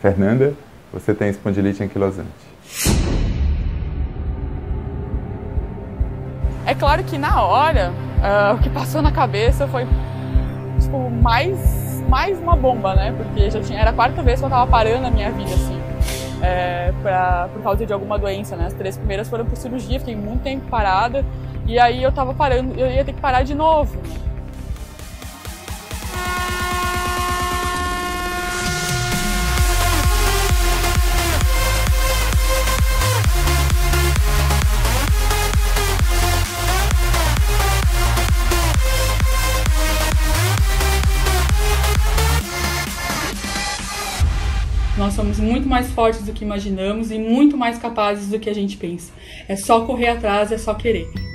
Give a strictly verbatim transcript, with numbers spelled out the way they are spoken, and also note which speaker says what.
Speaker 1: Fernanda, você tem espondilite anquilosante.
Speaker 2: É claro que na hora, uh, o que passou na cabeça foi tipo, mais, mais uma bomba, né? Porque já tinha, era a quarta vez que eu tava parando a minha vida, assim, é, pra, por causa de alguma doença, né? As três primeiras foram por cirurgia, fiquei muito tempo parada, e aí eu tava parando, eu ia ter que parar de novo, né? Nós somos muito mais fortes do que imaginamos e muito mais capazes do que a gente pensa. É só correr atrás, é só querer.